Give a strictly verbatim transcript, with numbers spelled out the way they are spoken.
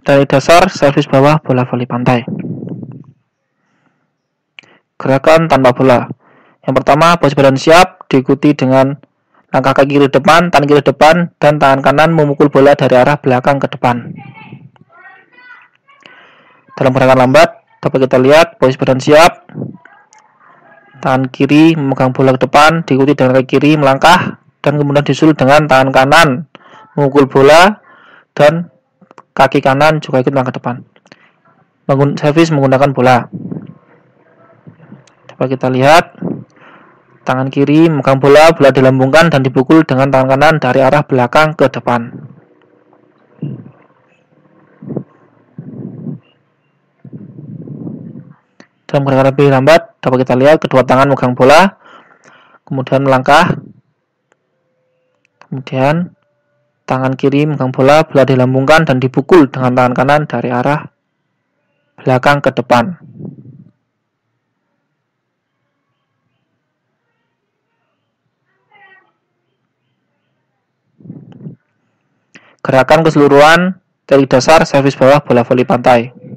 Dari dasar servis bawah bola voli pantai. Gerakan tanpa bola. Yang pertama, posisi badan siap, diikuti dengan langkah kaki kiri depan, tangan kiri depan, dan tangan kanan memukul bola dari arah belakang ke depan. Dalam gerakan lambat, dapat kita lihat posisi badan siap, tangan kiri memegang bola ke depan, diikuti dengan kaki kiri melangkah, dan kemudian disusul dengan tangan kanan memukul bola, dan kaki kanan juga ikut melangkah ke depan. Bangun servis menggunakan bola. Dapat kita lihat tangan kiri memegang bola, bola dilambungkan dan dipukul dengan tangan kanan dari arah belakang ke depan. Dalam gerakan lebih lambat, dapat kita lihat kedua tangan memegang bola, kemudian melangkah, kemudian tangan kiri memegang bola, bola dilambungkan dan dipukul dengan tangan kanan dari arah belakang ke depan. Gerakan keseluruhan dari dasar servis bawah bola voli pantai.